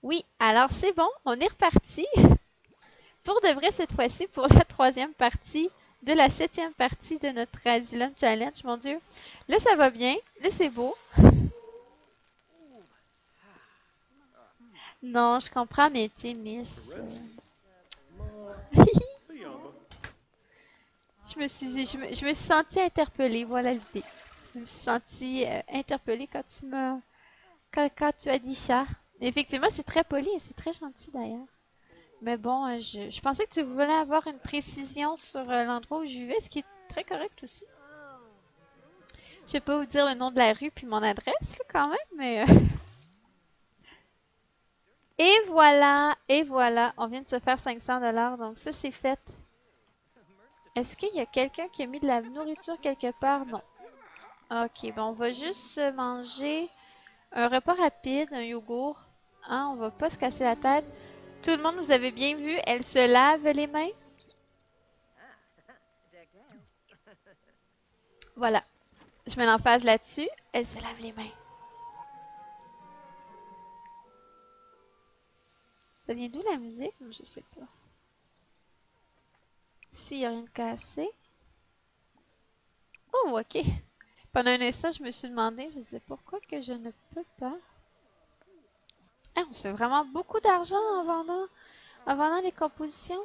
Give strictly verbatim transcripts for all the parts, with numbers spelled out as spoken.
Oui, alors c'est bon, on est reparti. Pour de vrai, cette fois-ci, pour la troisième partie de la septième partie de notre Asylum Challenge, mon Dieu. Là, ça va bien. Là, c'est beau. Non, je comprends, mais tu sais, Miss... euh, je me suis, je me, je me suis sentie interpellée, voilà l'idée. Je me suis sentie euh, interpellée quand tu m'as, quand, quand tu as dit ça. Effectivement, c'est très poli et c'est très gentil d'ailleurs. Mais bon, euh, je, je pensais que tu voulais avoir une précision sur euh, l'endroit où je vivais, ce qui est très correct aussi. Je vais pas vous dire le nom de la rue puis mon adresse, là, quand même, mais... euh, Et voilà, et voilà, on vient de se faire cinq cents dollars, donc ça, c'est fait. Est-ce qu'il y a quelqu'un qui a mis de la nourriture quelque part? Non. Ok, bon, on va juste se manger un repas rapide, un yogourt. Hein, on va pas se casser la tête. Tout le monde, vous avez bien vu, elle se lave les mains. Voilà, je mets l'emphase là-dessus. Elle se lave les mains. Ça vient d'où la musique? Je sais pas. S'il y a rien de cassé. Oh, ok. Pendant un instant, je me suis demandé, je disais pourquoi que je ne peux pas. Ah, on se fait vraiment beaucoup d'argent en vendant, en vendant les compositions.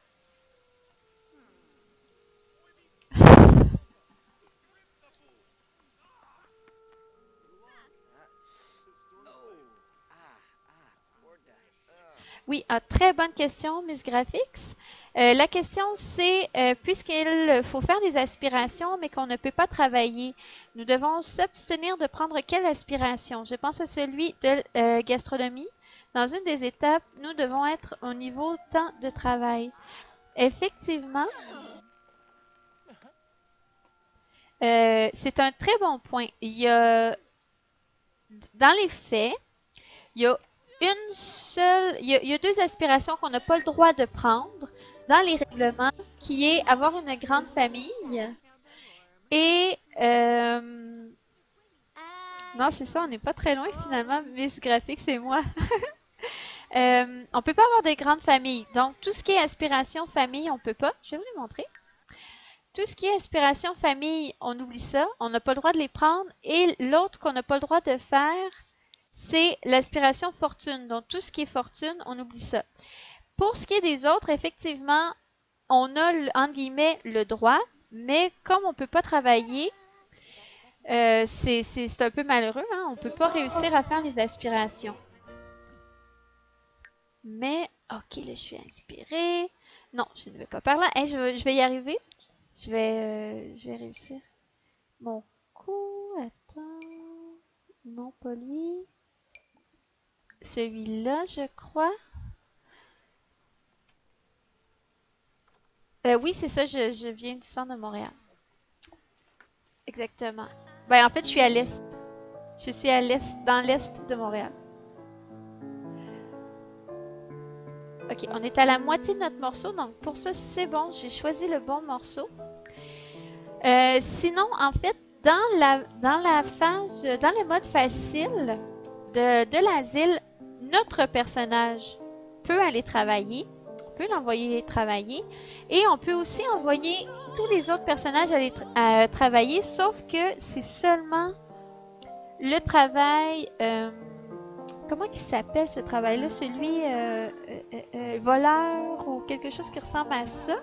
Oui, ah, très bonne question, Miss Graphics. Euh, la question, c'est, euh, puisqu'il faut faire des aspirations, mais qu'on ne peut pas travailler, nous devons s'abstenir de prendre quelle aspiration? Je pense à celui de euh, gastronomie. Dans une des étapes, nous devons être au niveau temps de travail. Effectivement, euh, c'est un très bon point. Il y a, dans les faits, il y a une seule, il y a, il y a deux aspirations qu'on n'a pas le droit de prendre dans les règlements, qui est avoir une grande famille et euh, non, c'est ça, on n'est pas très loin finalement, Miss Graphique, c'est moi. euh, on peut pas avoir des grandes familles. Donc, tout ce qui est aspiration famille, on peut pas. Je vais vous les montrer. Tout ce qui est aspiration famille, on oublie ça. On n'a pas le droit de les prendre. Et l'autre qu'on n'a pas le droit de faire, c'est l'aspiration fortune. Donc, tout ce qui est fortune, on oublie ça. Pour ce qui est des autres, effectivement, on a, entre guillemets, le droit, mais comme on ne peut pas travailler, euh, c'est un peu malheureux, hein? On ne peut pas réussir à faire les aspirations. Mais, ok, là, je suis inspirée. Non, je ne vais pas par là. Hey, je, vais, je vais y arriver. Je vais, euh, je vais réussir. Mon coup, attends. Non, pas lui. Celui-là, je crois. Euh, oui, c'est ça, je, je viens du centre de Montréal. Exactement. Ben, en fait, je suis à l'est. Je suis à l'est, dans l'est de Montréal. Ok, on est à la moitié de notre morceau, donc pour ça, c'est bon. J'ai choisi le bon morceau. Euh, sinon, en fait, dans la, dans la phase, dans le mode facile de, de l'asile, notre personnage peut aller travailler. On peut l'envoyer travailler. Et on peut aussi envoyer tous les autres personnages aller tra à travailler, sauf que c'est seulement le travail... Euh, comment il s'appelle ce travail-là? Celui euh, euh, euh, voleur ou quelque chose qui ressemble à ça.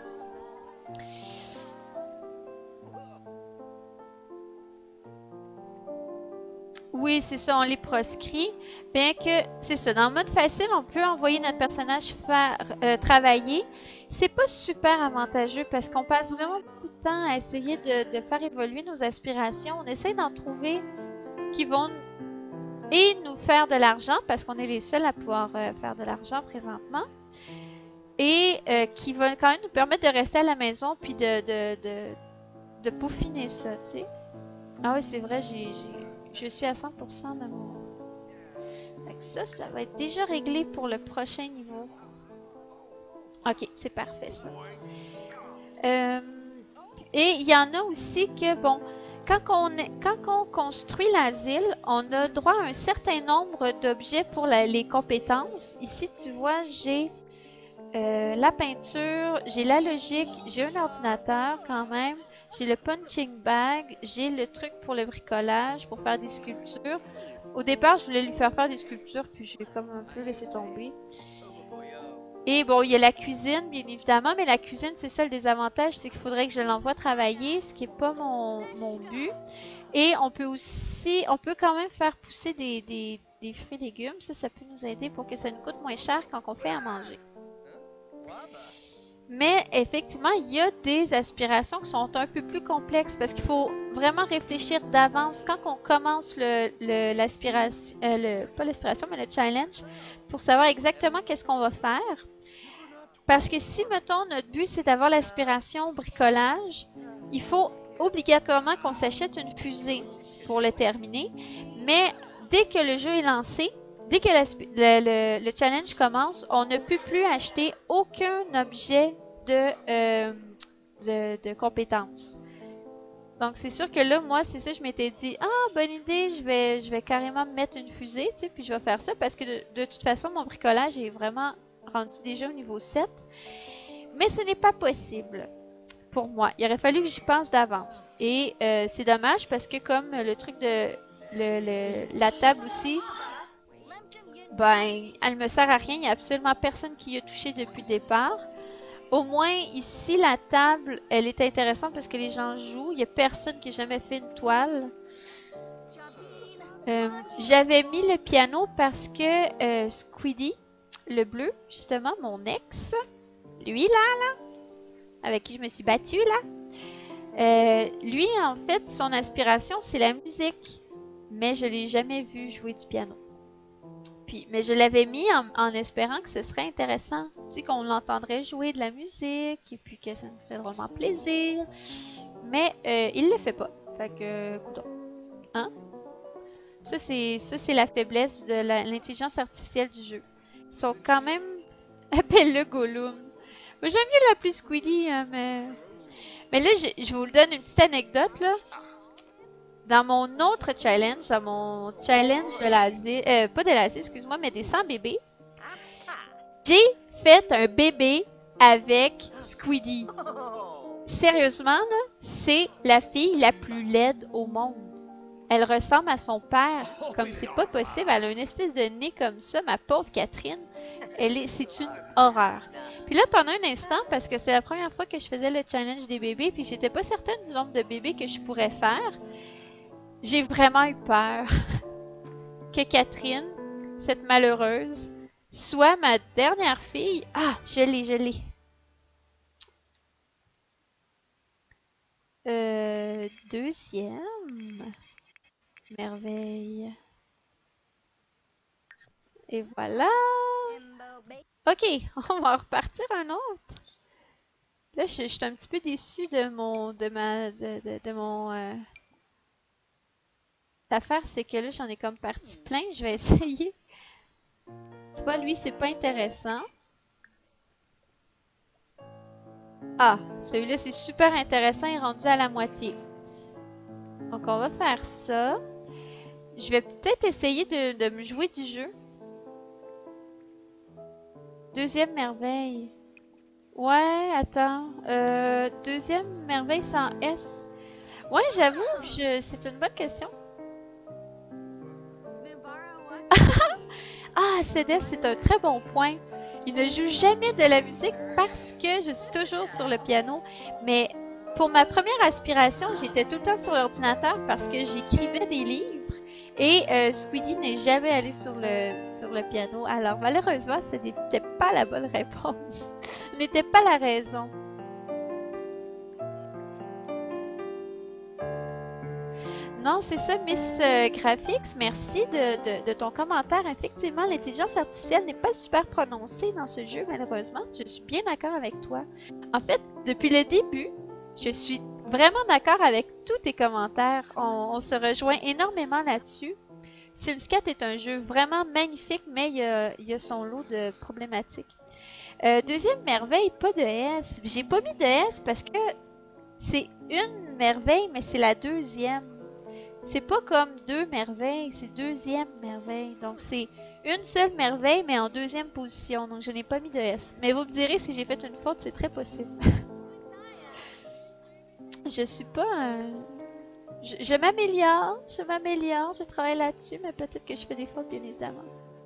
Oui, c'est ça, on les proscrit. Bien que, c'est ça, dans le mode facile, on peut envoyer notre personnage faire euh, travailler. C'est pas super avantageux parce qu'on passe vraiment beaucoup de temps à essayer de, de faire évoluer nos aspirations. On essaie d'en trouver qui vont et nous faire de l'argent parce qu'on est les seuls à pouvoir euh, faire de l'argent présentement. Et euh, qui vont quand même nous permettre de rester à la maison puis de, de, de, de peaufiner ça, tu sais. Ah oui, c'est vrai, j'ai... Je suis à cent pour cent de mon... Fait que ça, ça va être déjà réglé pour le prochain niveau. Ok, c'est parfait ça. Euh, et il y en a aussi que, bon, quand on, est- quand on construit l'asile, on a droit à un certain nombre d'objets pour la- les compétences. Ici, tu vois, j'ai euh, la peinture, j'ai la logique, j'ai un ordinateur quand même, j'ai le punching bag, j'ai le truc pour le bricolage, pour faire des sculptures. Au départ, je voulais lui faire faire des sculptures, puis j'ai comme un peu laissé tomber. Et bon, il y a la cuisine, bien évidemment, mais la cuisine, c'est ça le désavantage, c'est qu'il faudrait que je l'envoie travailler, ce qui n'est pas mon, mon but. Et on peut aussi, on peut quand même faire pousser des, des, des fruits et légumes. Ça, ça peut nous aider pour que ça nous coûte moins cher quand on fait à manger. Mais effectivement, il y a des aspirations qui sont un peu plus complexes parce qu'il faut vraiment réfléchir d'avance quand on commence le, le, l'aspiration, euh, le, pas l'aspiration, mais le challenge pour savoir exactement qu'est-ce qu'on va faire. Parce que si, mettons, notre but c'est d'avoir l'aspiration bricolage, il faut obligatoirement qu'on s'achète une fusée pour le terminer. Mais dès que le jeu est lancé, dès que le, le, le challenge commence, on ne peut plus acheter aucun objet de, euh, de, de compétences. Donc, c'est sûr que là, moi, c'est ça, je m'étais dit, ah, bonne idée, je vais, je vais carrément me mettre une fusée, tu sais, puis je vais faire ça parce que de, de toute façon, mon bricolage est vraiment rendu déjà au niveau sept. Mais ce n'est pas possible pour moi. Il aurait fallu que j'y pense d'avance. Et euh, c'est dommage parce que comme le truc de le, le, la table aussi, ben, elle me sert à rien. Il n'y a absolument personne qui y a touché depuis le départ. Au moins, ici, la table, elle est intéressante parce que les gens jouent. Il n'y a personne qui a jamais fait une toile. Euh, J'avais mis le piano parce que euh, Squiddy, le bleu, justement, mon ex, lui, là, là, avec qui je me suis battue, là, euh, lui, en fait, son aspiration, c'est la musique. Mais je ne l'ai jamais vu jouer du piano. Puis, mais je l'avais mis en, en espérant que ce serait intéressant. Tu sais, qu'on l'entendrait jouer de la musique et puis que ça nous ferait vraiment plaisir. Mais euh, il le fait pas. Fait que, coudonc. Hein? Ça, c'est la faiblesse de l'intelligence artificielle du jeu. Ils sont quand même... Appelle-le Gollum. J'aime mieux l'appeler Squiddy, hein, mais... Mais là, je, je vous le donne une petite anecdote, là. Dans mon autre challenge, dans mon challenge de l'Asie, euh, pas de l'Asie, excuse-moi, mais des cent bébés, j'ai fait un bébé avec Squiddy. Sérieusement, là, c'est la fille la plus laide au monde. Elle ressemble à son père, comme c'est pas possible. Elle a une espèce de nez comme ça, ma pauvre Catherine. Elle est, c'est une horreur. Puis là, pendant un instant, parce que c'est la première fois que je faisais le challenge des bébés, puis j'étais pas certaine du nombre de bébés que je pourrais faire, j'ai vraiment eu peur que Catherine, cette malheureuse, soit ma dernière fille. Ah, je l'ai, je l'ai. Euh, deuxième merveille. Et voilà. Ok, on va repartir un autre. Là, je, je suis un petit peu déçue de mon, de ma, de, de, de mon. Euh... L'affaire, c'est que là, j'en ai comme parti plein. Je vais essayer. Tu vois, lui, c'est pas intéressant. Ah, celui-là, c'est super intéressant. Il est rendu à la moitié. Donc, on va faire ça. Je vais peut-être essayer de, de me jouer du jeu. Deuxième merveille. Ouais, attends. Euh, deuxième merveille sans S. Ouais, j'avoue, c'est une bonne question. Ah, Cédès, c'est un très bon point. Il ne joue jamais de la musique parce que je suis toujours sur le piano. Mais pour ma première aspiration, j'étais tout le temps sur l'ordinateur parce que j'écrivais des livres. Et euh, Squiddy n'est jamais allé sur le, sur le piano. Alors malheureusement, ce n'était pas la bonne réponse. Ce n'était pas la raison. Non, c'est ça, Miss euh, Graphics. Merci de, de, de ton commentaire. Effectivement, l'intelligence artificielle n'est pas super prononcée dans ce jeu, malheureusement. Je suis bien d'accord avec toi. En fait, depuis le début, je suis vraiment d'accord avec tous tes commentaires. On, on se rejoint énormément là-dessus. Sims quatre est un jeu vraiment magnifique, mais il y a, il y a son lot de problématiques. Euh, deuxième merveille, pas de S. J'ai pas mis de S parce que c'est une merveille, mais c'est la deuxième. C'est pas comme deux merveilles, c'est deuxième merveille. Donc c'est une seule merveille, mais en deuxième position. Donc je n'ai pas mis de S. Mais vous me direz si j'ai fait une faute, c'est très possible. Je suis pas un... Je, je m'améliore, je m'améliore, je travaille là-dessus, mais peut-être que je fais des fautes, bien évidemment.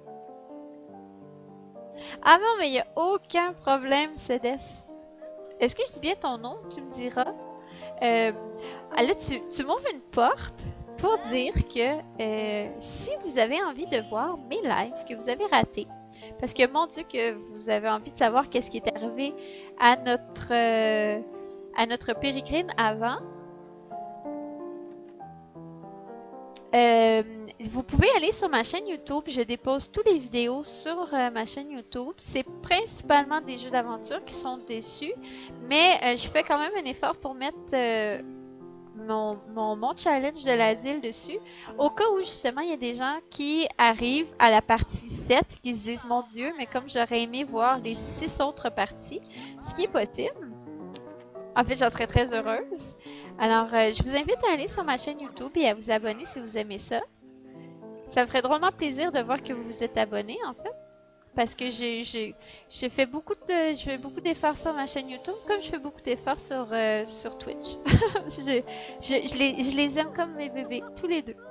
Ah non, mais il n'y a aucun problème, Cédès. Est-ce que je dis bien ton nom? Tu me diras. Euh, ah là, tu, tu m'ouvres une porte pour dire que euh, si vous avez envie de voir mes lives que vous avez ratés, parce que mon Dieu que vous avez envie de savoir qu'est-ce qui est arrivé à notre, euh, à notre pérégrine avant, euh, vous pouvez aller sur ma chaîne YouTube. Je dépose toutes les vidéos sur euh, ma chaîne YouTube. C'est principalement des jeux d'aventure qui sont dessus, mais euh, je fais quand même un effort pour mettre euh, mon, mon, mon challenge de l'asile dessus, au cas où justement il y a des gens qui arrivent à la partie sept, qui se disent « Mon Dieu, mais comme j'aurais aimé voir les six autres parties », ce qui est possible. En fait, j'en serais très heureuse. Alors, euh, je vous invite à aller sur ma chaîne YouTube et à vous abonner si vous aimez ça. Ça me ferait drôlement plaisir de voir que vous vous êtes abonné, en fait. Parce que j'ai fait beaucoup de je fais beaucoup d'efforts sur ma chaîne YouTube, comme je fais beaucoup d'efforts sur, euh, sur Twitch. je, je, je, les, je les aime comme mes bébés, tous les deux.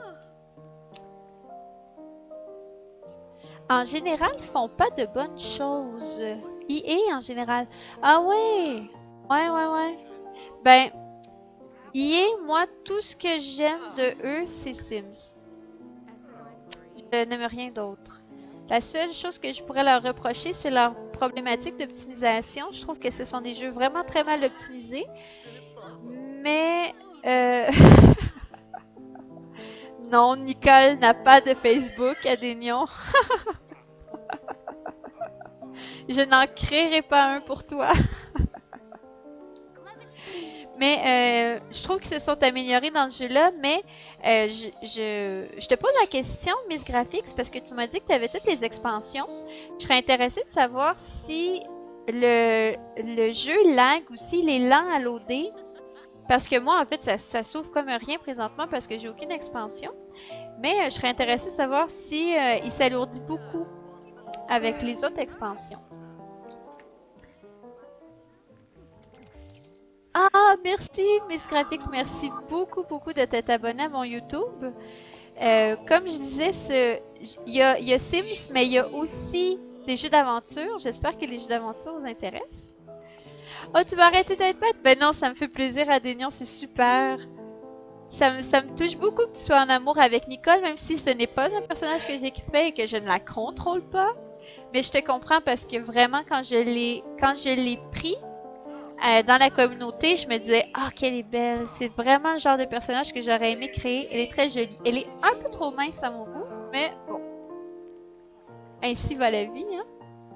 En général, ils font pas de bonnes choses. I A en général. Ah ouais! Ouais, ouais, ouais. Ben, I A, moi, tout ce que j'aime de eux, c'est Sims. Je n'aime rien d'autre. La seule chose que je pourrais leur reprocher, c'est leur problématique d'optimisation. Je trouve que ce sont des jeux vraiment très mal optimisés. Mais... Euh... non, Nicole n'a pas de Facebook, Adénion. Je n'en créerai pas un pour toi. Mais euh, je trouve qu'ils se sont améliorés dans ce jeu-là, mais euh, je, je, je te pose la question, Miss Graphics, parce que tu m'as dit que tu avais toutes les expansions. Je serais intéressée de savoir si le, le jeu lag ou s'il est lent à loader. Parce que moi, en fait, ça, ça s'ouvre comme rien présentement parce que j'ai aucune expansion. Mais euh, je serais intéressée de savoir si euh, il s'alourdit beaucoup avec les autres expansions. Ah, merci, Miss Graphics, merci beaucoup, beaucoup de t'être abonné à mon YouTube. Euh, comme je disais, il y a, y a Sims, mais il y a aussi des jeux d'aventure. J'espère que les jeux d'aventure vous intéressent. Oh, tu vas arrêter d'être bête? Ben non, ça me fait plaisir, Adénion, c'est super. Ça me, ça me touche beaucoup que tu sois en amour avec Nicole, même si ce n'est pas un personnage que j'écrivais et que je ne la contrôle pas. Mais je te comprends parce que vraiment, quand je l'ai quand je l'ai pris, Euh, dans la communauté, je me disais « Ah, oh, qu'elle est belle! C'est vraiment le genre de personnage que j'aurais aimé créer. Elle est très jolie. Elle est un peu trop mince à mon goût, mais bon. Ainsi va la vie, hein? »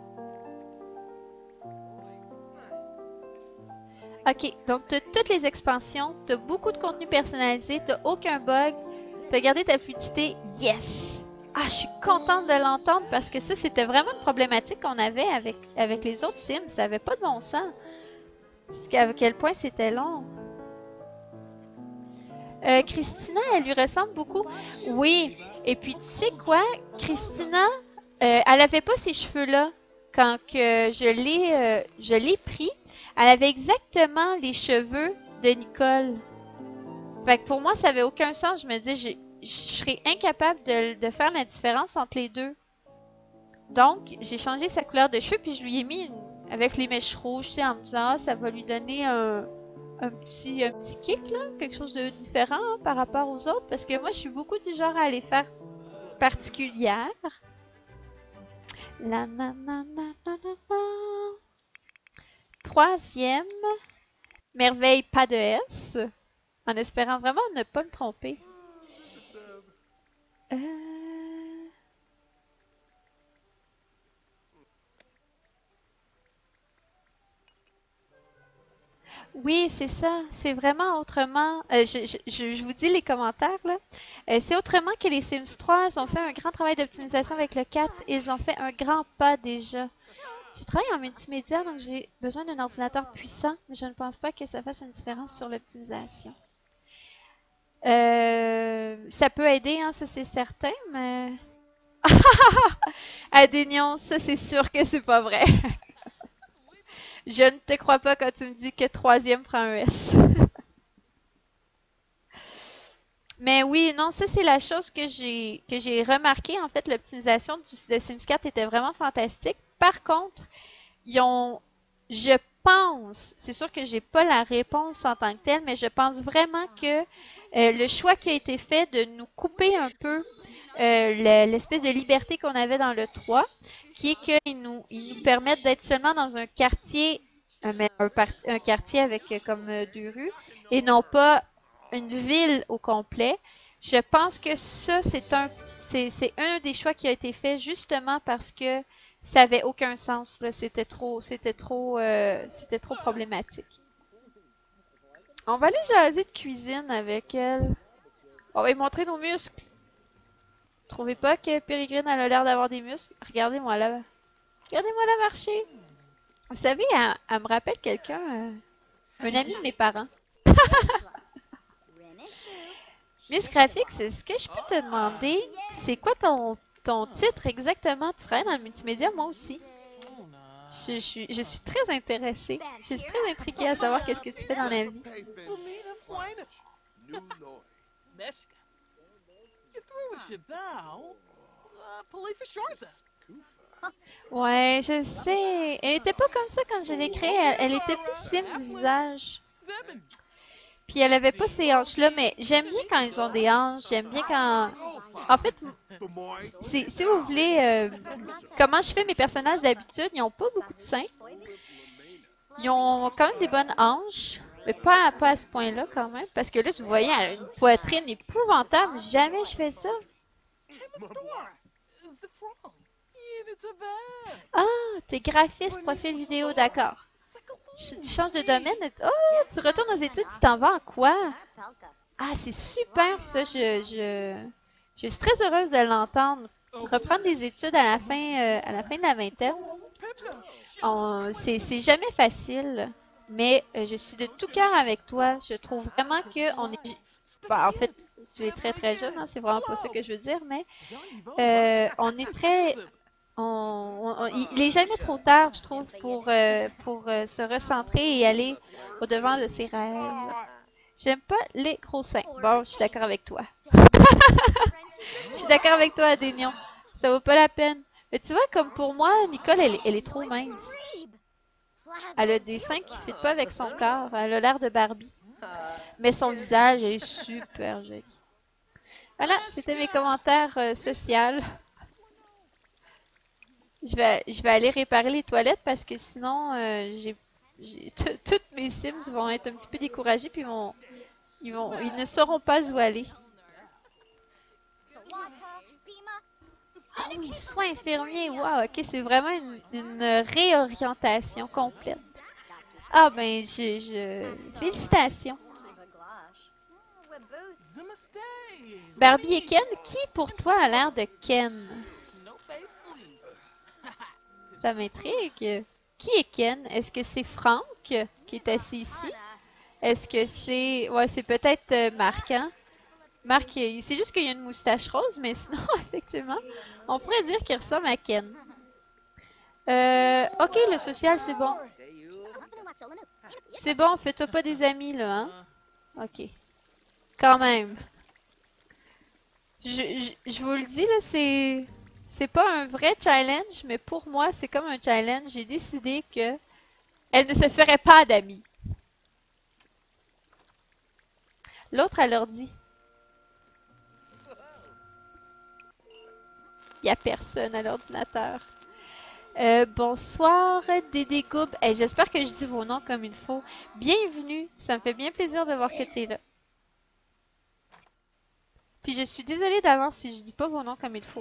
Ok, donc tu as toutes les expansions, tu as beaucoup de contenu personnalisé, tu n'as aucun bug, tu as gardé ta fluidité. Yes! Ah, je suis contente de l'entendre parce que ça, c'était vraiment une problématique qu'on avait avec, avec les autres Sims. Ça n'avait pas de bon sens. À quel point c'était long. Euh, Christina, elle lui ressemble beaucoup. Oui. Et puis, tu sais quoi? Christina, euh, elle avait pas ces cheveux-là quand que je l'ai euh, je l'ai pris. Elle avait exactement les cheveux de Nicole. Fait que pour moi, ça avait aucun sens. Je me disais, je serais incapable de, de faire la différence entre les deux. Donc, j'ai changé sa couleur de cheveux puis je lui ai mis une avec les mèches rouges, tu sais, en me disant, ah, ça va lui donner un, un, petit, un petit kick, là, quelque chose de différent hein, par rapport aux autres, parce que moi, je suis beaucoup du genre à les faire particulières. La na na na na na na. Troisième, merveille, pas de S, en espérant vraiment ne pas me tromper. Euh... Oui, c'est ça. C'est vraiment autrement. Euh, je, je, je, je vous dis les commentaires, là. Euh, c'est autrement que les Sims trois. Ils ont fait un grand travail d'optimisation avec le quatre. Ils ont fait un grand pas déjà. Je travaille en multimédia, donc j'ai besoin d'un ordinateur puissant, mais je ne pense pas que ça fasse une différence sur l'optimisation. Euh, ça peut aider, hein, ça c'est certain, mais... Adénion, ça c'est sûr que c'est pas vrai. Je ne te crois pas quand tu me dis que troisième prend un S. Mais oui, non, ça c'est la chose que j'ai que j'ai remarqué. En fait, l'optimisation du- de Sims quatre était vraiment fantastique. Par contre, ils ont, je pense, c'est sûr que j'ai pas la réponse en tant que telle, mais je pense vraiment que euh, le choix qui a été fait de nous couper un peu euh, le- l'espèce de liberté qu'on avait dans le trois, qui est qu'ils nous, ils nous permettent d'être seulement dans un quartier, un, mais un par- un quartier avec euh, comme euh, deux rues, et non pas une ville au complet. Je pense que ça, c'est un, c'est, c'est un des choix qui a été fait justement parce que ça avait aucun sens, là. C'était trop, c'était trop, euh, c'était trop problématique. On va aller jaser de cuisine avec elle. On va lui montrer nos muscles. Trouvez pas que Pérégrine elle a l'air d'avoir des muscles? Regardez-moi là. Regardez-moi là marcher. Vous savez, elle, elle me rappelle quelqu'un, euh, un ami de mes parents. Miss Graphics, est-ce que je peux te demander, c'est quoi ton, ton titre exactement? Tu travailles dans le multimédia, moi aussi. Je, je suis, je suis très intéressée. Je suis très intriguée à savoir qu'est-ce que tu fais dans la vie. Ouais, je sais. Elle était pas comme ça quand je l'ai créée. Elle, elle était plus slim du visage. Puis elle avait pas ces hanches-là, mais j'aime bien quand ils ont des hanches. J'aime bien quand... En fait, si, si vous voulez, euh, comment je fais mes personnages d'habitude, ils ont pas beaucoup de seins. Ils ont quand même des bonnes hanches, mais pas, pas à ce point-là quand même. Parce que là, je voyais, elle a une poitrine épouvantable. Jamais je fais ça. Ah, t'es graphiste, profil vidéo, d'accord. Ch- Tu changes de domaine. et- Oh, tu retournes aux études, tu t'en vas en quoi? Ah, c'est super ça. Je, je, je suis très heureuse de l'entendre. Reprendre des études à la fin, euh, à la fin de la vingtaine, on- c'est c'est jamais facile. Mais euh, je suis de tout cœur avec toi. Je trouve vraiment que on est. Bah, en fait, tu es très très jeune, hein, c'est vraiment pas ça que je veux dire, mais euh, on est très. On, on- on- il est jamais trop tard, je trouve, pour, euh, pour euh, se recentrer et aller au-devant de ses rêves. J'aime pas les gros seins. Bon, je suis d'accord avec toi. Je suis d'accord avec toi, Adénion. Ça vaut pas la peine. Mais tu vois, comme pour moi, Nicole, elle, est- elle est trop mince. Elle a des seins qui ne fitent pas avec son corps. Elle a l'air de Barbie. Mais son visage est super joli. Voilà, c'était mes commentaires euh, sociaux. Je vais, je vais aller réparer les toilettes parce que sinon, euh, j'ai, j'ai- tout- toutes mes Sims vont être un petit peu découragés puis vont, ils vont, ils ne sauront pas où aller. Oh, soins infirmiers, wow, ok, c'est vraiment une, une réorientation complète. Ah ben, je, je... Félicitations. Barbie et Ken, qui pour toi a l'air de Ken? Ça m'intrigue. Qui est Ken? Est-ce que c'est Franck qui est assis ici? Est-ce que c'est... Ouais, c'est peut-être euh, Marc, hein? Marc, il- c'est juste qu'il y a une moustache rose, mais sinon, effectivement, on pourrait dire qu'il ressemble à Ken. Euh, ok, le social, c'est bon. C'est bon, fais-toi pas des amis, là, hein? Ok. Quand même. Je, je, je vous le dis, là, c'est... C'est pas un vrai challenge, mais pour moi, c'est comme un challenge. J'ai décidé que elle ne se ferait pas d'amis. L'autre, elle leur dit, il y a personne à l'ordinateur. Euh, bonsoir, Dédé Goub. Hey, j'espère que je dis vos noms comme il faut. Bienvenue. Ça me fait bien plaisir de voir que tu es là. Puis je suis désolée d'avance si je dis pas vos noms comme il faut.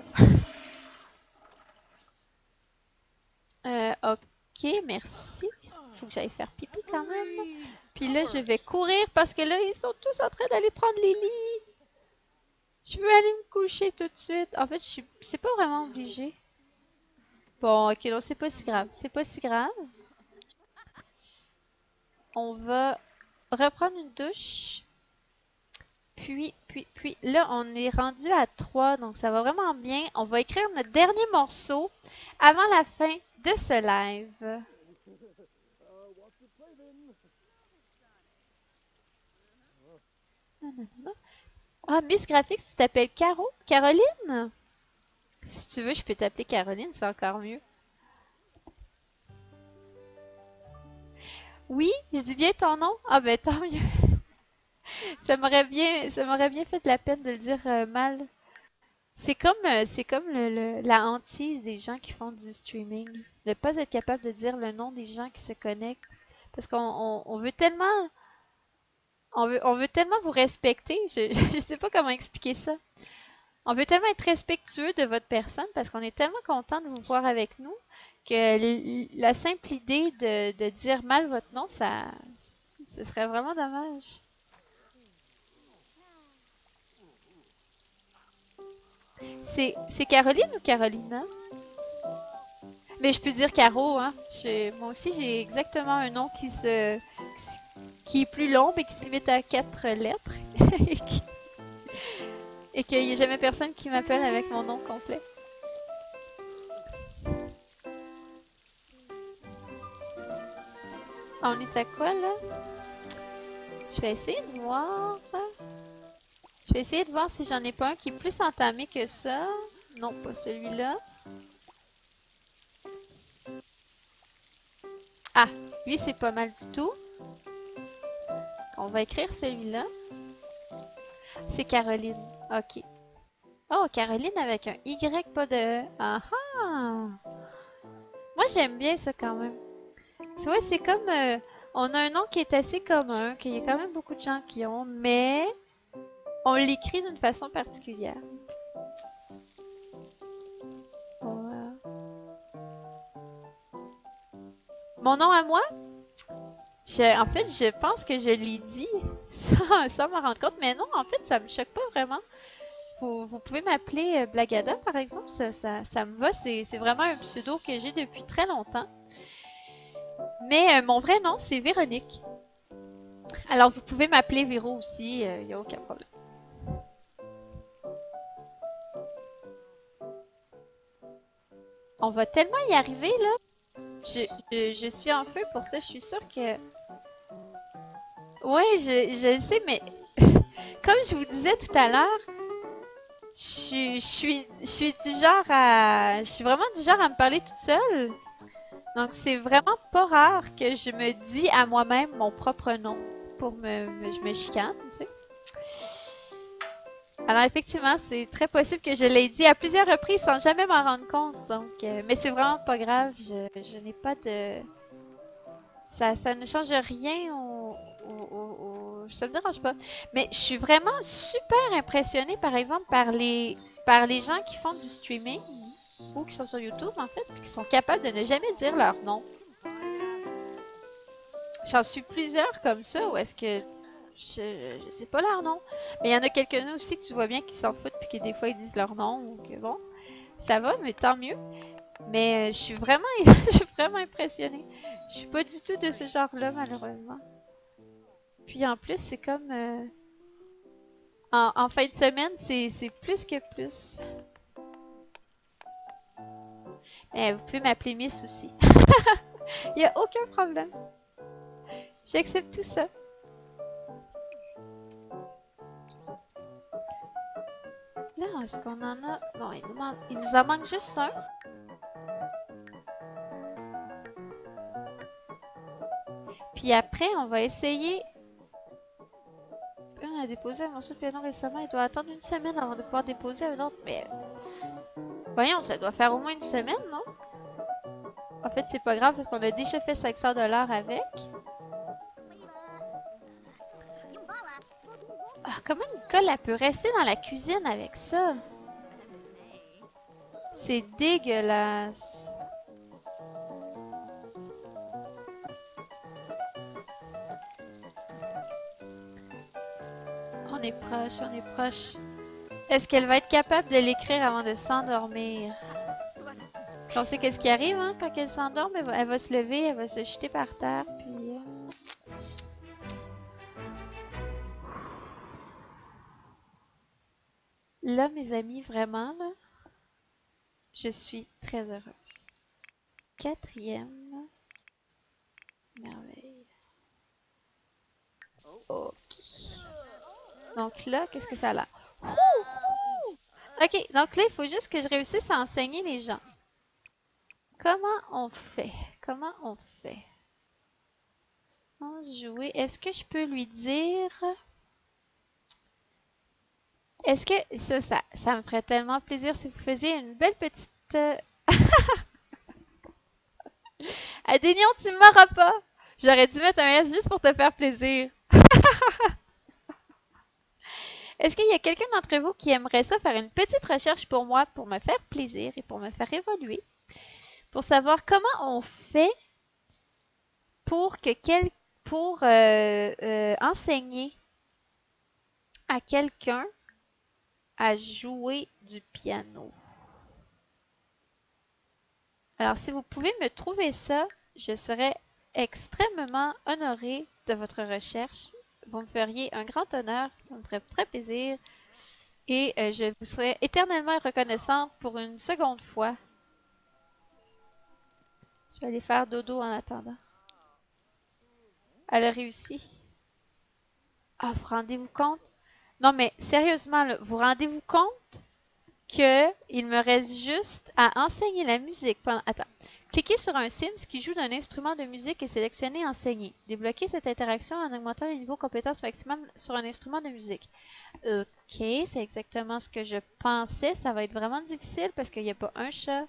Euh, ok, merci. Faut que j'aille faire pipi quand même. Puis là, je vais courir parce que là, ils sont tous en train d'aller prendre les lits. Je veux aller me coucher tout de suite. En fait, je suis... c'est pas vraiment obligé. Bon, ok, non, c'est pas si grave. C'est pas si grave. On va reprendre une douche. Puis, puis, puis, là, on est rendu à trois, donc ça va vraiment bien. On va écrire notre dernier morceau avant la fin de ce live. Ah, Miss Graphics, tu t'appelles Caro? Caroline? Si tu veux, je peux t'appeler Caroline, c'est encore mieux. Oui, je dis bien ton nom? Ah ben tant mieux. Ça m'aurait bien, ça m'aurait bien fait de la peine de le dire euh, mal. C'est comme, euh, c'est comme le, le- la hantise des gens qui font du streaming. Ne pas être capable de dire le nom des gens qui se connectent. Parce qu'on on, on veut tellement, on veut, on veut tellement vous respecter. Je, je sais pas comment expliquer ça. On veut tellement être respectueux de votre personne parce qu'on est tellement content de vous voir avec nous que l- la simple idée de, de dire mal votre nom, ça, ce serait vraiment dommage. C'est, c'est Caroline ou Carolina? Mais je peux dire Caro, hein. J'ai- moi aussi, j'ai exactement un nom qui se, qui est plus long, mais qui se limite à quatre lettres. et qui- et qu'il n'y a jamais personne qui m'appelle avec mon nom complet. On est à quoi, là? Je vais essayer de voir. Je vais essayer de voir si j'en ai pas un qui est plus entamé que ça. Non, pas celui-là. Ah, lui, c'est pas mal du tout. On va écrire celui-là. C'est Caroline. Ok. Oh, Caroline avec un Y, pas de E. Ah ah! Moi, j'aime bien ça quand même. Tu vois, c'est comme... euh, on a un nom qui est assez commun, qu'il y a quand même beaucoup de gens qui ont, mais on l'écrit d'une façon particulière. Voilà. Mon nom à moi? Je- en fait, je pense que je l'ai dit sans, sans m'en rendre compte, mais non, en fait, ça me choque pas vraiment. Vous, vous pouvez m'appeler euh, Blagada, par exemple, ça, ça, ça me va. C'est c'est vraiment un pseudo que j'ai depuis très longtemps. Mais euh, mon vrai nom, c'est Véronique. Alors, vous pouvez m'appeler Véro aussi, il n'y a aucun problème. On va tellement y arriver, là. Je, je, je suis en feu pour ça. Je suis sûre que... Oui, je, je le sais, mais comme je vous disais tout à l'heure, je, je suis, je suis du genre à... Je suis vraiment du genre à me parler toute seule. Donc, c'est vraiment pas rare que je me dis à moi-même mon propre nom pour me, me- je me chicane, tu sais. Alors, effectivement, c'est très possible que je l'ai dit à plusieurs reprises sans jamais m'en rendre compte. Donc, euh, mais c'est vraiment pas grave. Je, je n'ai pas de... Ça, ça ne change rien au, au, au- au- Ça me dérange pas. Mais je suis vraiment super impressionnée, par exemple, par les, par les gens qui font du streaming ou qui sont sur YouTube, en fait, puis qui sont capables de ne jamais dire leur nom. J'en suis plusieurs comme ça, ou est-ce que je, je sais pas leur nom. Mais il y en a quelques-uns aussi que tu vois bien qui s'en foutent puis que des fois ils disent leur nom ou que bon, ça va, mais tant mieux. Mais euh, je suis vraiment, je suis vraiment impressionnée. Je suis pas du tout de ce genre-là, malheureusement. Puis en plus, c'est comme euh, en, en fin de semaine, c'est c'est plus que plus. Mais vous pouvez m'appeler Miss aussi. Il y a aucun problème. J'accepte tout ça. Là, est-ce qu'on en a... Bon, il nous, man- il nous en manque juste un. Puis après, on va essayer... On a déposé un morceau de piano récemment. Il doit attendre une semaine avant de pouvoir déposer un autre. Mais voyons, ça doit faire au moins une semaine, non? En fait, c'est pas grave parce qu'on a déjà fait cinq cents dollars avec. Ah, comment Nicole, elle peut rester dans la cuisine avec ça? C'est dégueulasse. On est proche, on est proche. Est-ce qu'elle va être capable de l'écrire avant de s'endormir? On sait qu'est-ce qui arrive, hein, quand elle s'endorme, elle va, elle va se lever, elle va se jeter par terre, puis... euh, Là, mes amis, vraiment, là, je suis très heureuse. Quatrième merveille. Ok. Donc là, qu'est-ce que ça a l'air? Ok, donc là, il faut juste que je réussisse à enseigner les gens. Comment on fait? Comment on fait? On se jouer. Est-ce que je peux lui dire... Est-ce que... Ça, ça, ça me ferait tellement plaisir si vous faisiez une belle petite... euh, Adénion, tu ne m'auras pas! J'aurais dû mettre un S juste pour te faire plaisir. Est-ce qu'il y a quelqu'un d'entre vous qui aimerait ça faire une petite recherche pour moi, pour me faire plaisir et pour me faire évoluer, pour savoir comment on fait pour que quel, pour euh, euh, enseigner à quelqu'un à jouer du piano? Alors, si vous pouvez me trouver ça, je serais extrêmement honorée de votre recherche. Vous me feriez un grand honneur, ça me ferait très plaisir. Et euh, je vous serai éternellement reconnaissante pour une seconde fois. Je vais aller faire dodo en attendant. Elle a réussi. Ah, vous rendez-vous compte? Non, mais sérieusement, là, vous rendez-vous compte que il me reste juste à enseigner la musique pendant... Attends. Cliquez sur un Sims qui joue d'un instrument de musique et sélectionnez Enseigner. Débloquez cette interaction en augmentant le niveau de compétence maximum sur un instrument de musique. Ok, c'est exactement ce que je pensais. Ça va être vraiment difficile parce qu'il n'y a pas un chat.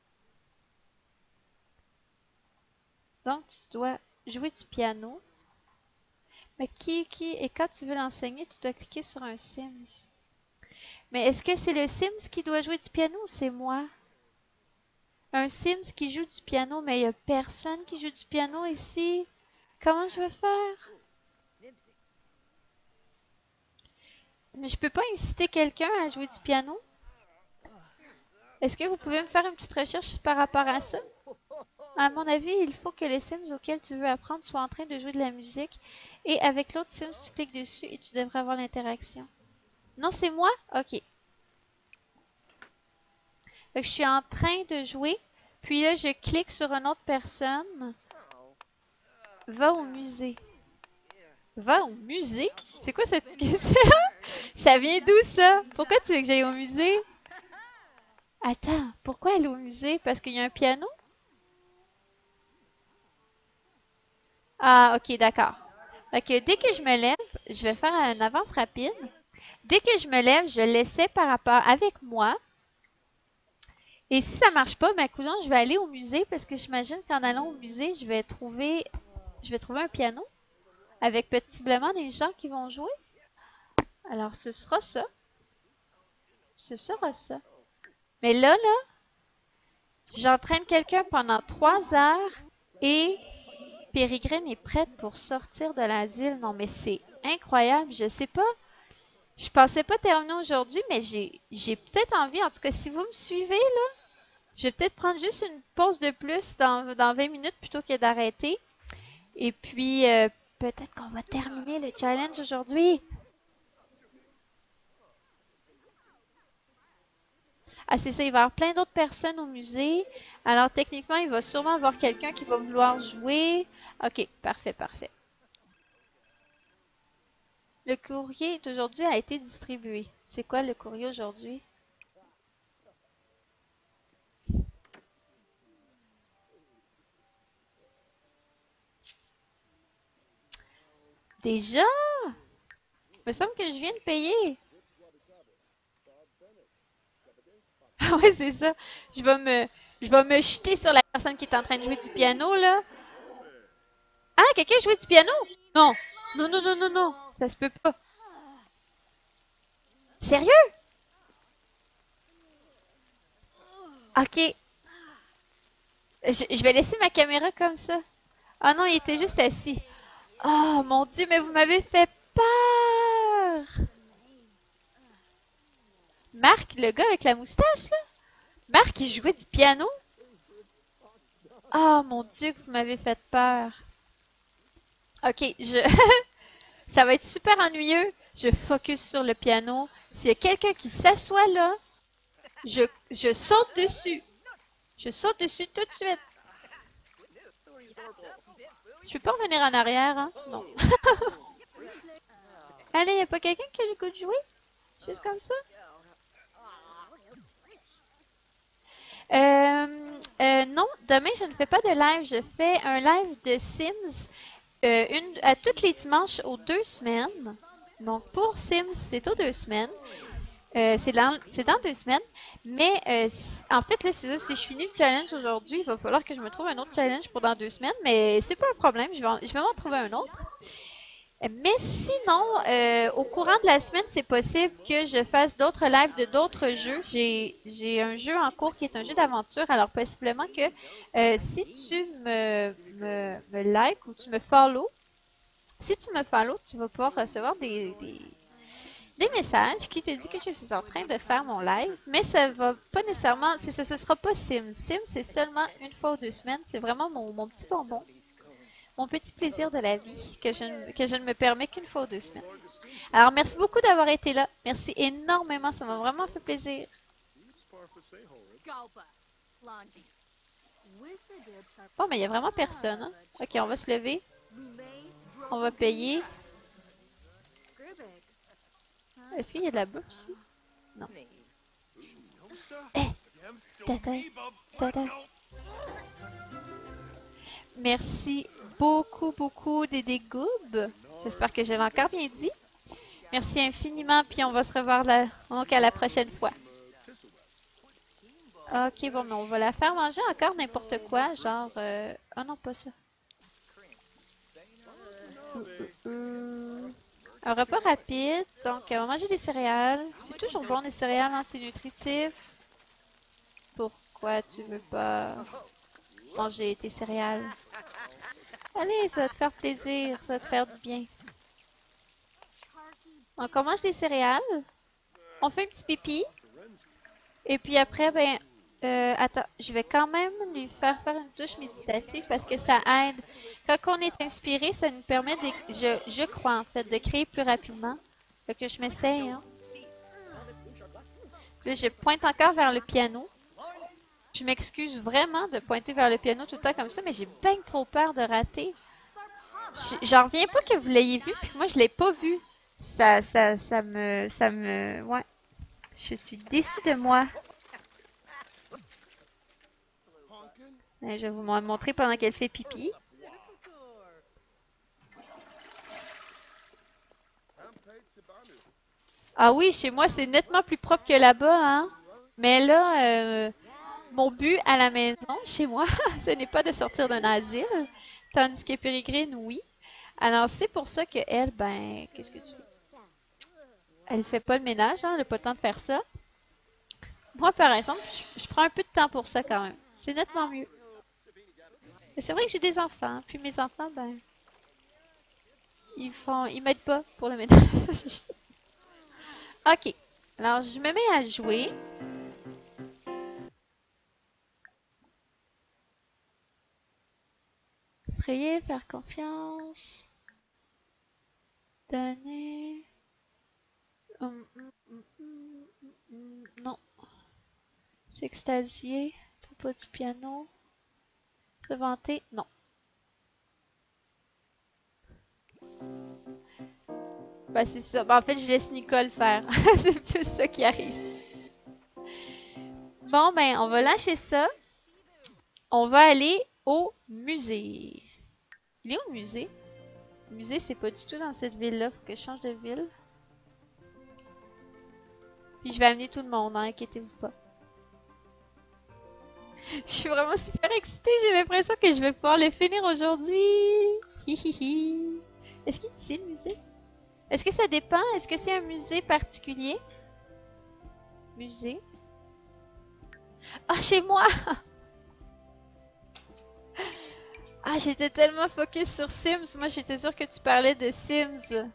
Donc, tu dois jouer du piano. Mais qui, qui, et quand tu veux l'enseigner, tu dois cliquer sur un Sims. Mais est-ce que c'est le Sims qui doit jouer du piano ou c'est moi? Un Sims qui joue du piano, mais il n'y a personne qui joue du piano ici. Comment je vais faire? Mais je peux pas inciter quelqu'un à jouer du piano? Est-ce que vous pouvez me faire une petite recherche par rapport à ça? À mon avis, il faut que les Sims auxquels tu veux apprendre soient en train de jouer de la musique. Et avec l'autre Sims, tu cliques dessus et tu devrais avoir l'interaction. Non, c'est moi? Ok. Fait que je suis en train de jouer. Puis là, je clique sur une autre personne. Va au musée. Va au musée? C'est quoi cette question? Ça vient d'où ça? Pourquoi tu veux que j'aille au musée? Attends, pourquoi aller au musée? Parce qu'il y a un piano? Ah, ok, d'accord. Fait que dès que je me lève, je vais faire une avance rapide. Dès que je me lève, je l'essaie par rapport avec moi. Et si ça marche pas, ben coudonc, je vais aller au musée parce que j'imagine qu'en allant au musée, je vais trouver je vais trouver un piano avec possiblement des gens qui vont jouer. Alors ce sera ça. Ce sera ça. Mais là, là, j'entraîne quelqu'un pendant trois heures et Pérégrine est prête pour sortir de l'asile. Non, mais c'est incroyable. Je sais pas. Je pensais pas terminer aujourd'hui, mais j'ai j'ai peut-être envie. En tout cas, si vous me suivez, là, je vais peut-être prendre juste une pause de plus dans, dans vingt minutes plutôt que d'arrêter. Et puis, euh, peut-être qu'on va terminer le challenge aujourd'hui. Ah, c'est ça, il va y avoir plein d'autres personnes au musée. Alors, techniquement, il va sûrement avoir quelqu'un qui va vouloir jouer. Ok, parfait, parfait. Le courrier d'aujourd'hui a été distribué. C'est quoi le courrier aujourd'hui? Déjà? Il me semble que je viens de payer. Ah ouais, c'est ça. Je vais me, je vais me jeter sur la personne qui est en train de jouer du piano, là. Ah, quelqu'un jouait du piano? Non. Non, non, non, non, non. Ça se peut pas. Sérieux? Ok. Je, je vais laisser ma caméra comme ça. Ah non, il était juste assis. Oh mon Dieu, mais vous m'avez fait peur! Marc, le gars avec la moustache, là? Marc, il jouait du piano? Oh mon Dieu, que vous m'avez fait peur. Ok, je... ça va être super ennuyeux. Je focus sur le piano. S'il y a quelqu'un qui s'assoit là, je, je saute dessus. Je saute dessus tout de suite. Je peux pas revenir en arrière, hein? Non. Allez, y a pas quelqu'un qui a le goût de jouer? Juste comme ça? Euh, euh, non, demain je ne fais pas de live. Je fais un live de Sims euh, une, à tous les dimanches aux deux semaines. Donc pour Sims, c'est aux deux semaines. Euh, c'est dans, c'est dans deux semaines. Mais euh, si- en fait, là, c'est ça. Si je finis le challenge aujourd'hui, il va falloir que je me trouve un autre challenge pour dans deux semaines. Mais c'est pas un problème. Je vais, en- je vais m'en trouver un autre. Mais sinon, euh, au courant de la semaine, c'est possible que je fasse d'autres lives de d'autres jeux. J'ai, j'ai un jeu en cours qui est un jeu d'aventure. Alors, possiblement que euh, si tu me, me, me like ou tu me follow, si tu me follow, tu vas pouvoir recevoir des, des, des messages qui te disent que je suis en train de faire mon live. Mais ça va pas nécessairement, c'est, ça, ce sera pas Sim. Sim, c'est seulement une fois ou deux semaines. C'est vraiment mon, mon petit bonbon. Mon petit plaisir de la vie que je, ne- que je ne me permets qu'une fois ou deux semaines. Alors, merci beaucoup d'avoir été là. Merci énormément. Ça m'a vraiment fait plaisir. Bon, mais il n'y a vraiment personne. Hein? Ok, on va se lever. On va payer. Est-ce qu'il y a de la bouffe ici? Non. Eh! Tata! Tata! Merci beaucoup, beaucoup, Dédé Goob. J'espère que je l'ai encore bien dit. Merci infiniment, puis on va se revoir là, donc à la prochaine fois. Ok, bon, mais on va la faire manger encore n'importe quoi, genre... Euh... Oh non, pas ça. Euh, euh, Un repas rapide, donc on va manger des céréales. C'est toujours bon, des céréales, hein, c'est nutritif. Pourquoi tu veux pas manger tes céréales? Allez, ça va te faire plaisir, ça va te faire du bien. Donc on mange des céréales, on fait un petit pipi, et puis après, ben, euh, attends, je vais quand même lui faire faire une douche méditative parce que ça aide. Quand on est inspiré, ça nous permet, de, je, je crois en fait, de créer plus rapidement. Fait que je m'essaye, hein. Là, je pointe encore vers le piano. Je m'excuse vraiment de pointer vers le piano tout le temps comme ça, mais j'ai bien trop peur de rater. J'en reviens pas que vous l'ayez vu, puis moi je l'ai pas vu. Ça, ça, ça me, ça me, ouais. Je suis déçue de moi. Je vais vous montrer pendant qu'elle fait pipi. Ah oui, chez moi c'est nettement plus propre que là-bas, hein. Mais là, euh, mon but à la maison, chez moi, ce n'est pas de sortir d'un asile, tandis que Pérégrine, oui. Alors c'est pour ça que elle, ben, qu'est-ce que tu fais? Elle fait pas le ménage, hein, elle n'a pas le temps de faire ça. Moi, par exemple, je, je prends un peu de temps pour ça quand même. C'est nettement mieux. Mais c'est vrai que j'ai des enfants, puis mes enfants, ben, ils font, ils m'aident pas pour le ménage. Ok, alors je me mets à jouer. Prier, faire confiance. Donner. Hum, hum, hum, hum, hum, hum, non. S'extasier. Propos du piano. Se vanter. Non. Ben c'est ça. Ben, en fait, je laisse Nicole faire. C'est plus ça qui arrive. Bon, ben, on va lâcher ça. On va aller au musée. Il est où le musée? Le musée, c'est pas du tout dans cette ville-là. Faut que je change de ville. Puis je vais amener tout le monde, hein, inquiétez-vous pas. Je suis vraiment super excitée. J'ai l'impression que je vais pouvoir le finir aujourd'hui. Hihihi. Est-ce qu'il est ici, le musée? Est-ce que ça dépend? Est-ce que c'est un musée particulier? Musée? Ah, chez moi! Ah, j'étais tellement focus sur Sims. Moi, j'étais sûre que tu parlais de Sims.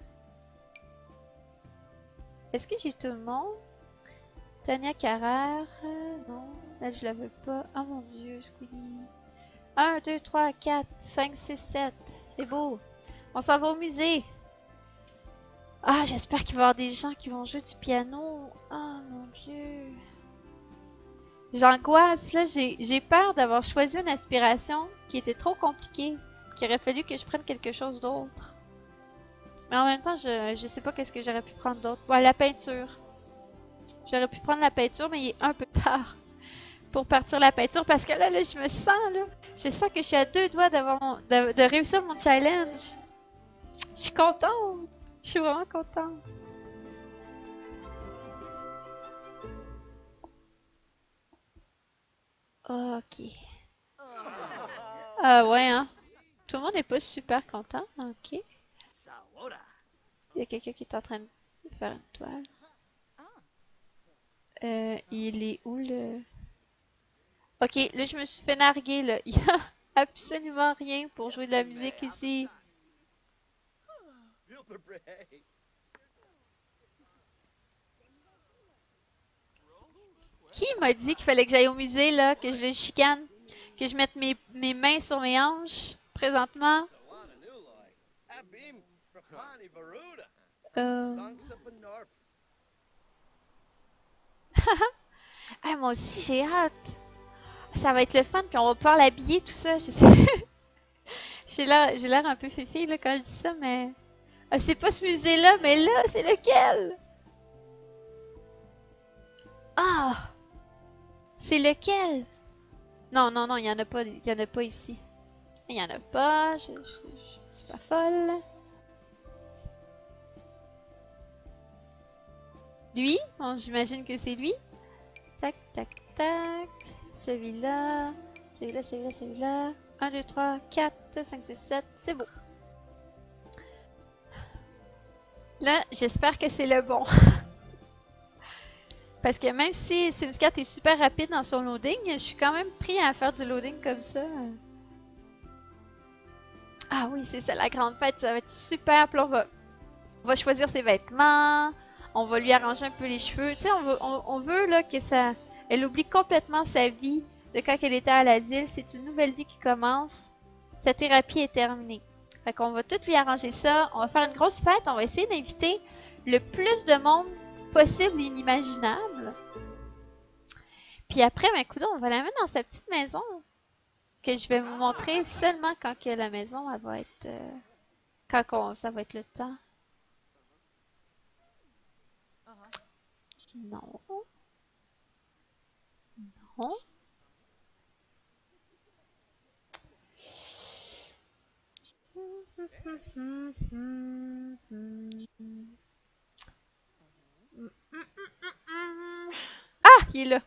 Est-ce que j'ai tout le monde? Tania Carrère. euh, non, elle, je la veux pas. Oh mon dieu, Squeaky. un, deux, trois, quatre, cinq, six, sept. C'est beau. On s'en va au musée. Ah, j'espère qu'il va y avoir des gens qui vont jouer du piano. Oh mon Dieu. J'angoisse, là, j'ai j'ai peur d'avoir choisi une aspiration qui était trop compliquée, qu'il aurait fallu que je prenne quelque chose d'autre. Mais en même temps, je, je sais pas qu'est-ce que j'aurais pu prendre d'autre. Ouais, la peinture. J'aurais pu prendre la peinture, mais il est un peu tard pour partir la peinture parce que là, là, je me sens, là. Je sens que je suis à deux doigts d'avoir mon- de, de réussir mon challenge. Je suis contente. Je suis vraiment contente. Ok. Ah ouais, hein. Tout le monde n'est pas super content. Ok. Il y a quelqu'un qui est en train de faire une toile. Euh, il est où le... Ok, là je me suis fait narguer là. Il y a absolument rien pour jouer de la musique ici. Qui m'a dit qu'il fallait que j'aille au musée là, que je le chicane, que je mette mes, mes mains sur mes hanches présentement? Euh... Ah, moi aussi j'ai hâte. Ça va être le fun, puis on va pouvoir l'habiller, tout ça. Je sais. J'ai l'air, j'ai l'air un peu fifi là quand je dis ça, mais... Ah, c'est pas ce musée-là, mais là, c'est lequel? Ah! C'est lequel? Non, non, non, il y en a pas, il y en a pas ici. Il y en a pas, je, je, je, je suis pas folle. Lui? Bon, j'imagine que c'est lui. Tac, tac, tac. Celui-là. Celui-là, celui-là, celui-là. un, deux, trois, quatre, cinq, six, sept. C'est beau. Là, j'espère que c'est le bon. Parce que même si Sims quatre est super rapide dans son loading, je suis quand même pris à faire du loading comme ça. Ah oui, c'est ça, la grande fête, ça va être super. Puis là, on va, on va choisir ses vêtements, on va lui arranger un peu les cheveux. Tu sais, on veut, on, on veut là, que ça... Elle oublie complètement sa vie de quand elle était à l'asile. C'est une nouvelle vie qui commence. Sa thérapie est terminée. Fait qu'on va tout lui arranger ça. On va faire une grosse fête. On va essayer d'inviter le plus de monde possible et inimaginable. Puis après, ben, écoute, on va la mettre dans sa petite maison que je vais vous montrer seulement quand que la maison elle va être... euh, quand on- ça va être le temps. Non. Non. Ah, il est là.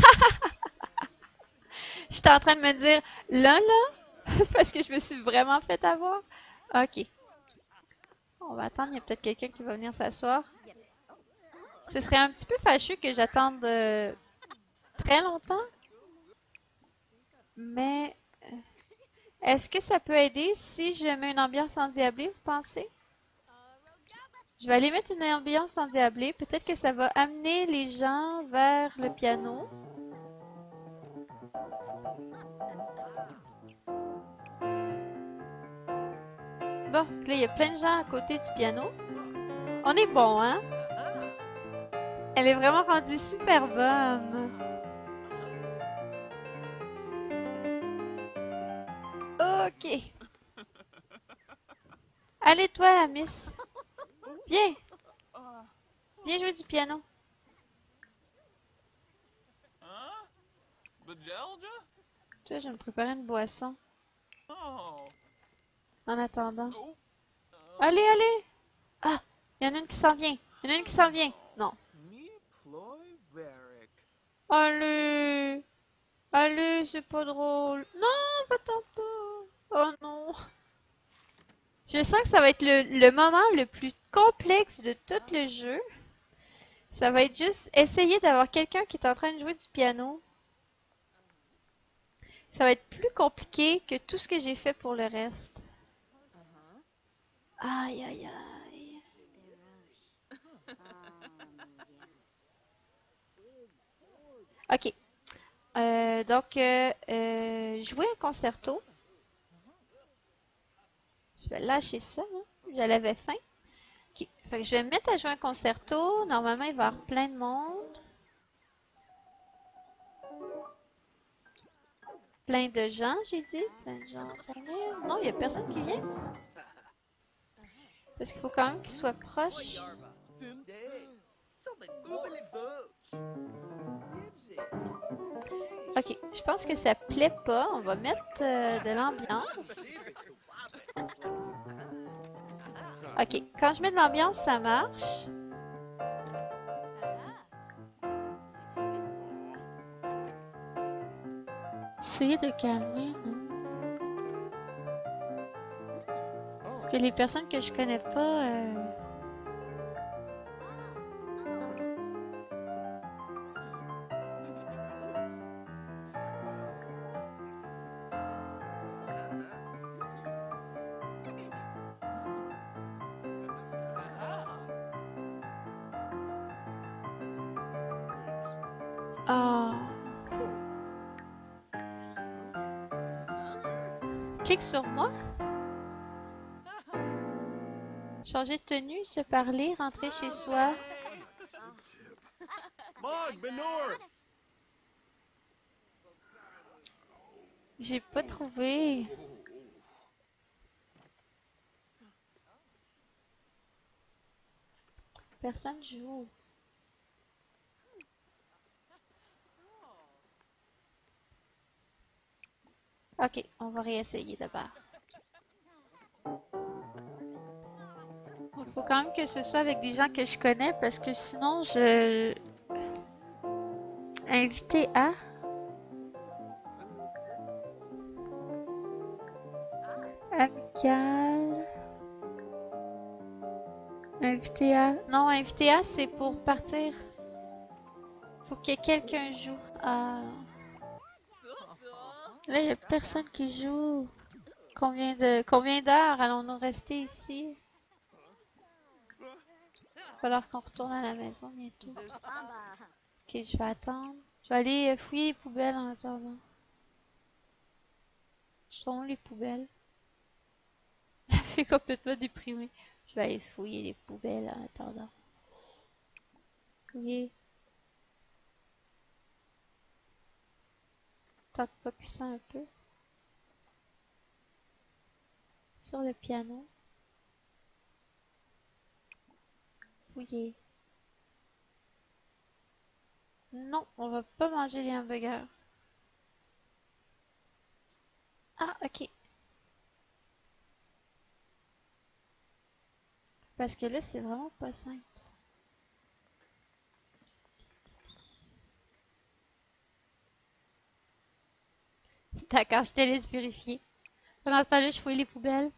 J'étais en train de me dire, là, là, parce que je me suis vraiment fait avoir. Ok. On va attendre, il y a peut-être quelqu'un qui va venir s'asseoir. Ce serait un petit peu fâcheux que j'attende euh, très longtemps. Mais euh, est-ce que ça peut aider si je mets une ambiance endiablée, vous pensez? Je vais aller mettre une ambiance endiablée. Peut-être que ça va amener les gens vers le piano. Bon, là, il y a plein de gens à côté du piano. On est bon, hein? Elle est vraiment rendue super bonne. Ok. Allez, toi, Miss. Viens. Viens jouer du piano. Tu sais, je vais me préparer une boisson. En attendant. Allez, allez. Ah, il y en a une qui s'en vient. Il y en a une qui s'en vient. Non. Allez. Allez, c'est pas drôle. Non, va-t'en pas. Oh non. Je sens que ça va être le, le moment le plus complexe de tout le jeu. Ça va être juste essayer d'avoir quelqu'un qui est en train de jouer du piano. Ça va être plus compliqué que tout ce que j'ai fait pour le reste. Aïe, aïe, aïe. Ok. Euh, donc, euh, euh, jouer un concerto. Je vais lâcher ça. Hein. Je l'avais faim. Ok. Fait que je vais me mettre à jouer un concerto. Normalement, il va y avoir plein de monde. Plein de gens, j'ai dit. Plein de gens s'en viennent. Non, il n'y a personne qui vient. Parce qu'il faut quand même qu'il soit proche. Ok, je pense que ça plaît pas. On va mettre euh, de l'ambiance. Ok, quand je mets de l'ambiance, ça marche. Essayez de calmer, non? Parce que les personnes que je connais pas... Euh... Oh. Clique sur moi. Changer de tenue, se parler, rentrer chez soi. J'ai pas trouvé. Personne joue. Ok, on va réessayer d'abord. Il faut quand même que ce soit avec des gens que je connais parce que sinon je... Invité à... Amical... Invité à... Non, invité à, c'est pour partir. Faut que quelqu'un joue. Ah. Là, il n'y a personne qui joue. Combien de combien d'heures allons-nous rester ici? Il va falloir qu'on retourne à la maison bientôt. Ok, je vais attendre. Je vais aller fouiller les poubelles en attendant. Sont où les poubelles? Je suis complètement déprimée. Je vais aller fouiller les poubelles en attendant. Fouiller. Tant de focusser un peu. Sur le piano. Fouiller. Non, on va pas manger les hamburgers. Ah, ok. Parce que là, c'est vraiment pas simple. D'accord, je te laisse vérifier. Pendant ce temps-là, je fouille les poubelles.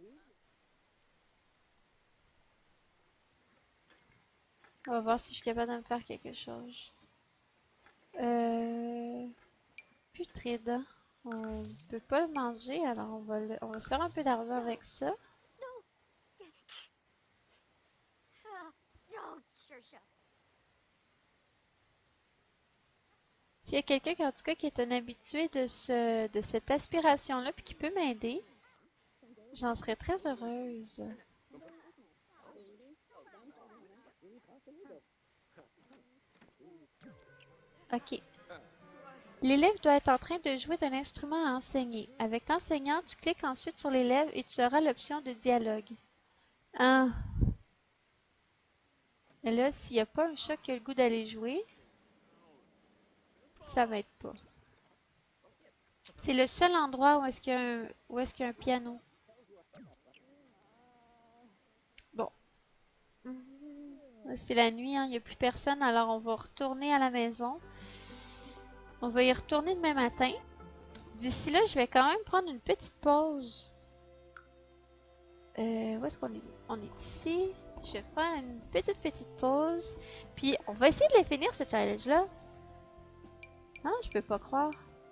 On va voir si je suis capable de me faire quelque chose. Euh... Putride. On peut pas le manger, alors on va, le... on va se faire un peu d'argent avec ça. S'il y a quelqu'un en tout cas qui est un habitué de, ce, de cette aspiration-là puis qui peut m'aider, j'en serais très heureuse. Ok. L'élève doit être en train de jouer d'un instrument à enseigner. Avec l'enseignant, tu cliques ensuite sur l'élève et tu auras l'option de dialogue. Ah. Et là, s'il n'y a pas un chat qui a le goût d'aller jouer, ça m'aide pas. C'est le seul endroit où est-ce qu'il y a un, où est-ce qu'il y a un piano. Bon. C'est la nuit, hein, il n'y a plus personne, alors on va retourner à la maison. On va y retourner demain matin. D'ici là, je vais quand même prendre une petite pause. Euh, où est-ce qu'on est? On est ici. Je vais faire une petite petite pause. Puis on va essayer de les finir ce challenge-là. Non, je peux pas croire.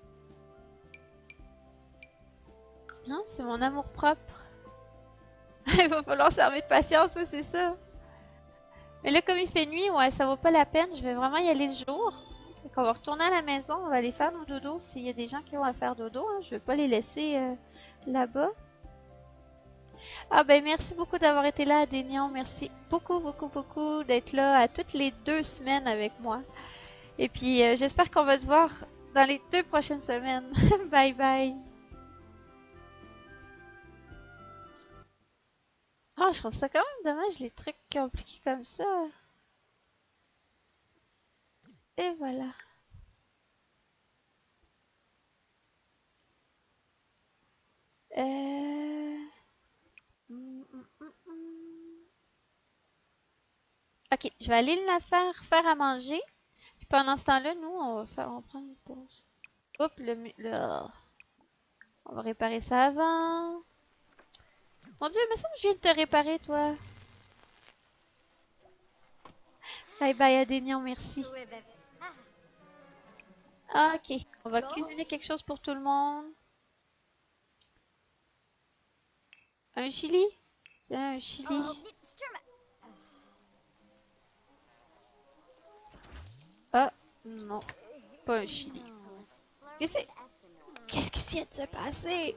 Non, c'est mon amour propre. Il va falloir s'armer de patience, oui, c'est ça. Mais là, comme il fait nuit, ouais, ça vaut pas la peine. Je vais vraiment y aller le jour. Donc on va retourner à la maison. On va aller faire nos dodos s'il y a des gens qui vont à faire dodo. Hein. Je vais pas les laisser euh, là-bas. Ah ben merci beaucoup d'avoir été là, Adénion. Merci beaucoup, beaucoup, beaucoup d'être là à toutes les deux semaines avec moi. Et puis euh, j'espère qu'on va se voir dans les deux prochaines semaines. Bye bye. Ah, je trouve ça quand même dommage les trucs compliqués comme ça. Et voilà. Euh... mm, mm, mm, mm. Ok, je vais aller la faire faire à manger. Puis pendant ce temps-là, nous, on va faire, on va prendre une pause. Oups, le, mu- le... On va réparer ça avant. Mon Dieu, il me semble que je viens de te réparer, toi. Bye bye, Adénion, merci. Ah, ok, on va cuisiner quelque chose pour tout le monde. Un chili? Tiens, un chili. Ah, non, pas un chili. Qu'est-ce que Qu'est-ce qui vient de se passer?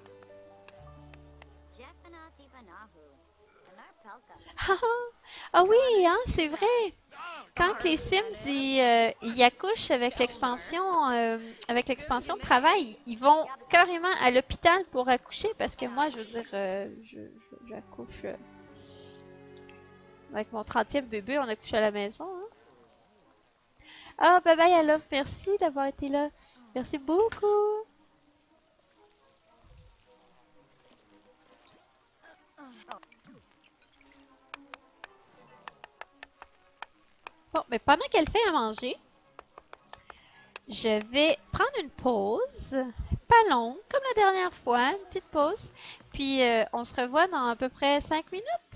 Ah, ah oui, hein, c'est vrai. Quand les Sims ils, euh, ils accouchent avec l'expansion euh, avec l'expansion de travail, ils vont carrément à l'hôpital pour accoucher parce que moi, je veux dire, euh, je, je- j'accouche euh, avec mon trentième bébé, on accouche à la maison. Hein. Ah, bye bye, I love, merci d'avoir été là. Merci beaucoup. Bon, mais pendant qu'elle fait à manger, je vais prendre une pause, pas longue, comme la dernière fois, une petite pause. Puis euh, on se revoit dans à peu près cinq minutes.